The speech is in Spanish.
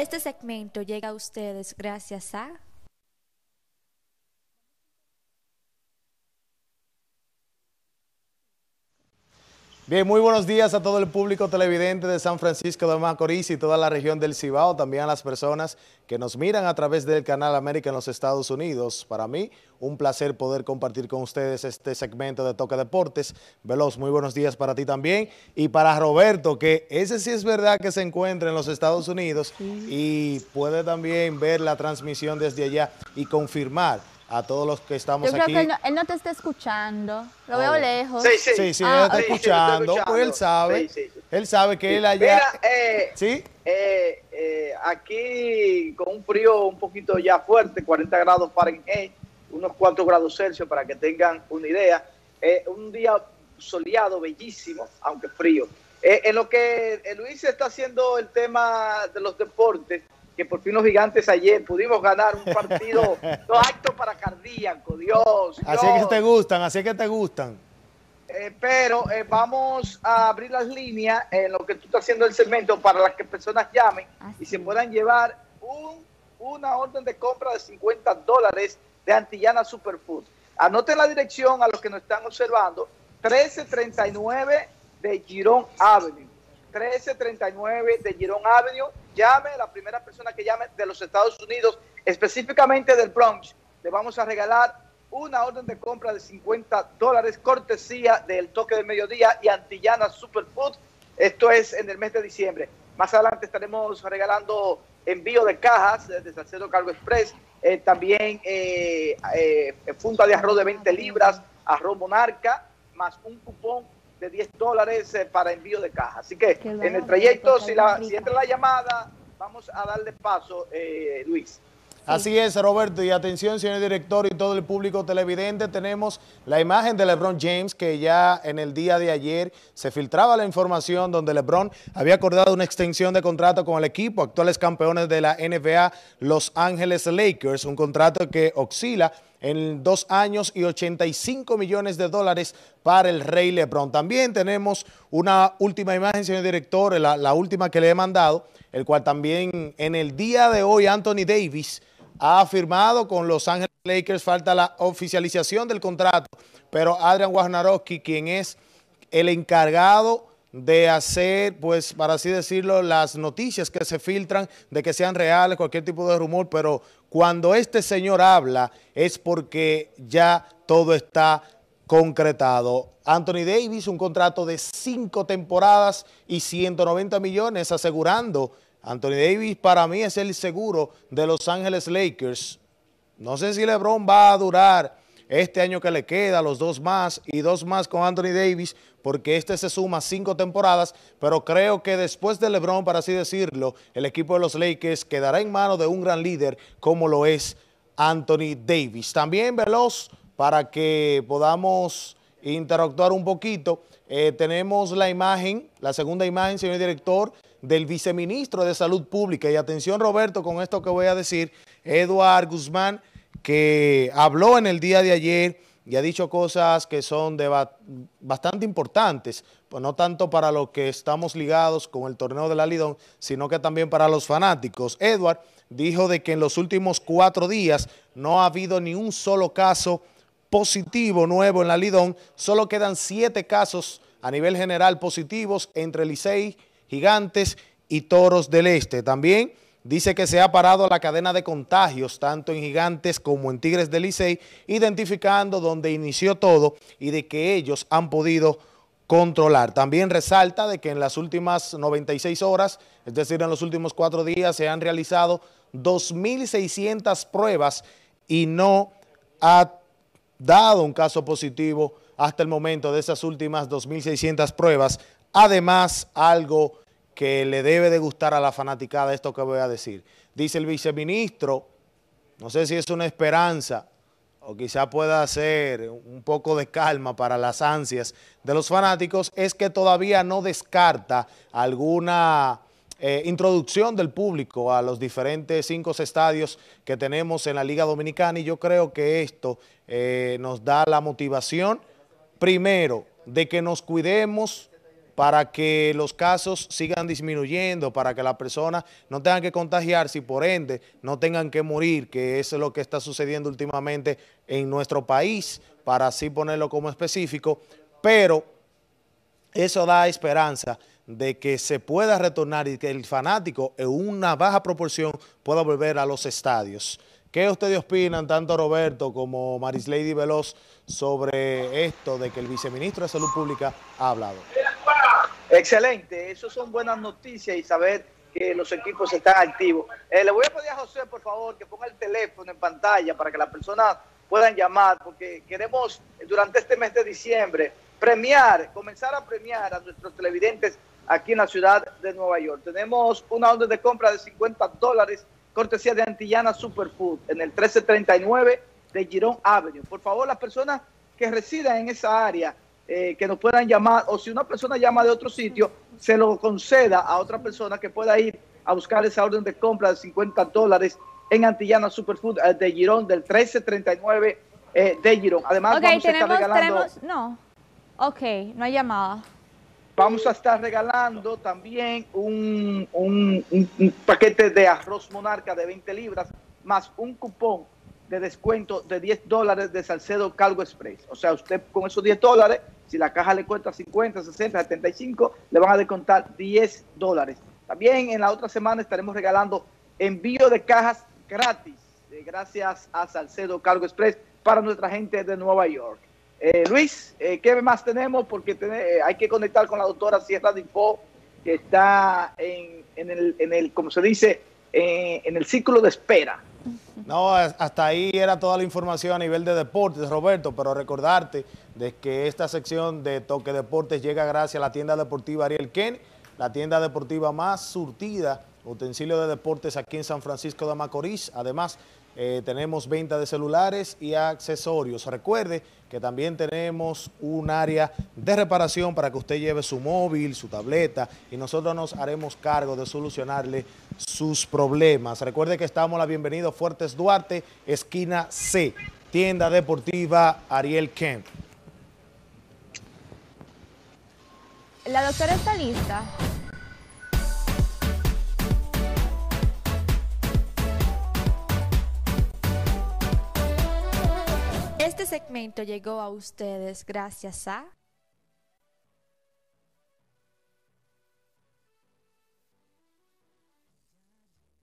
Este segmento llega a ustedes gracias a... Bien, muy buenos días a todo el público televidente de San Francisco de Macorís y toda la región del Cibao, también a las personas que nos miran a través del canal América en los Estados Unidos. Para mí, un placer poder compartir con ustedes este segmento de Toque Deportes. Veloz, muy buenos días para ti también. Y para Roberto, que ese sí es verdad que se encuentra en los Estados Unidos y puede también ver la transmisión desde allá y confirmar a todos los que estamos Yo creo aquí. que él no te está escuchando. Lo veo lejos. Sí, él está escuchando, pues él sabe que él allá... Mira, aquí con un frío un poquito ya fuerte, 40 grados Fahrenheit, unos 4 grados Celsius para que tengan una idea. Un día soleado, bellísimo, aunque frío. En lo que Luis está haciendo el tema de los deportes, que por fin los Gigantes ayer pudimos ganar un partido, no acto para cardíaco, Dios. Así es que te gustan, así es que te gustan. Pero vamos a abrir las líneas en lo que tú estás haciendo el segmento para las que personas llamen y se puedan llevar una orden de compra de $50 de Antillana Superfood. Anoten la dirección a los que nos están observando, 1339 de Girón Avenue. 1339 de Girón Avenue. Llame, la primera persona que llame de los Estados Unidos, específicamente del Bronx, le vamos a regalar una orden de compra de $50, cortesía del Toque del Mediodía y Antillana Superfood. Esto es en el mes de diciembre. Más adelante estaremos regalando envío de cajas de Salcedo Cargo Express, también funda de arroz de 20 libras, arroz Monarca, más un cupón de $10 para envío de caja. Así que en el trayecto, si entra la llamada, vamos a darle paso, Luis. Así es, Roberto, y atención, señor director y todo el público televidente, tenemos la imagen de LeBron James, que ya en el día de ayer se filtraba la información donde LeBron había acordado una extensión de contrato con el equipo, actuales campeones de la NBA, Los Ángeles Lakers, un contrato que oscila en 2 años y $85 millones para el Rey LeBron. También tenemos una última imagen, señor director, la última que le he mandado, el cual también en el día de hoy Anthony Davis ha firmado con Los Ángeles Lakers. Falta la oficialización del contrato, pero Adrian Wojnarowski, quien es el encargado de hacer, pues, para así decirlo, las noticias que se filtran, de que sean reales, cualquier tipo de rumor, pero cuando este señor habla es porque ya todo está concretado. Anthony Davis, un contrato de 5 temporadas y $190 millones, asegurando. Anthony Davis para mí es el seguro de Los Ángeles Lakers. No sé si LeBron va a durar este año que le queda, los 2 más y 2 más con Anthony Davis, porque este se suma 5 temporadas, pero creo que después de LeBron, para así decirlo, el equipo de los Lakers quedará en manos de un gran líder como lo es Anthony Davis. También, Veloz, para que podamos interactuar un poquito, tenemos la imagen, la segunda imagen, señor director, del viceministro de Salud Pública. Y atención, Roberto, con esto que voy a decir, Eduard Guzmán, que habló en el día de ayer y ha dicho cosas que son bastante importantes, pues no tanto para los que estamos ligados con el torneo de la Lidón, sino que también para los fanáticos. Eduard dijo de que en los últimos 4 días no ha habido ni un solo caso positivo nuevo en la Lidón, solo quedan 7 casos a nivel general positivos entre Licey, Gigantes y Toros del Este. También dice que se ha parado la cadena de contagios, tanto en Gigantes como en Tigres del Licey, identificando dónde inició todo y de que ellos han podido controlar. También resalta de que en las últimas 96 horas, es decir, en los últimos 4 días, se han realizado 2.600 pruebas y no ha dado un caso positivo hasta el momento de esas últimas 2.600 pruebas. Además, algo que le debe de gustar a la fanaticada, esto que voy a decir. Dice el viceministro, no sé si es una esperanza o quizá pueda ser un poco de calma para las ansias de los fanáticos, es que todavía no descarta alguna introducción del público a los diferentes 5 estadios que tenemos en la Liga Dominicana, y yo creo que esto nos da la motivación, primero, de que nos cuidemos para que los casos sigan disminuyendo, para que las personas no tengan que contagiarse y por ende no tengan que morir, que eso es lo que está sucediendo últimamente en nuestro país, para así ponerlo como específico, pero eso da esperanza de que se pueda retornar y que el fanático en una baja proporción pueda volver a los estadios. ¿Qué ustedes opinan, tanto Roberto como Marislady Veloz, sobre esto de que el viceministro de Salud Pública ha hablado? Excelente, eso son buenas noticias y saber que los equipos están activos. Le voy a pedir a José, por favor, que ponga el teléfono en pantalla para que las personas puedan llamar, porque queremos durante este mes de diciembre comenzar a premiar a nuestros televidentes aquí en la ciudad de Nueva York. Tenemos una orden de compra de $50, cortesía de Antillana Superfood, en el 1339 de Girón Avenue. Por favor, las personas que residen en esa área, que nos puedan llamar, o si una persona llama de otro sitio, se lo conceda a otra persona que pueda ir a buscar esa orden de compra de $50 en Antillana Superfood de Girón, del 1339 de Girón. Además, vamos a estar regalando... no hay llamada. Vamos a estar regalando también un paquete de arroz Monarca de 20 libras, más un cupón de descuento de $10 de Salcedo Cargo Express. O sea, usted con esos $10, si la caja le cuesta 50, 60, 75, le van a descontar $10. También en la otra semana estaremos regalando envío de cajas gratis, gracias a Salcedo Cargo Express, para nuestra gente de Nueva York. Luis, ¿qué más tenemos? Porque hay que conectar con la doctora Sierra Difo, que está en el, como se dice, en el círculo de espera. No, hasta ahí era toda la información a nivel de deportes, Roberto, pero recordarte de que esta sección de Toque Deportes llega gracias a la tienda deportiva Ariel Ken, la tienda deportiva más surtida, utensilios de deportes aquí en San Francisco de Macorís. Además, tenemos venta de celulares y accesorios. Recuerde que también tenemos un área de reparación para que usted lleve su móvil, su tableta, y nosotros nos haremos cargo de solucionarle sus problemas. Recuerde que estamos a la Bienvenido Fuertes Duarte, esquina C, tienda deportiva Ariel Kemp. La doctora está lista. Este segmento llegó a ustedes gracias a...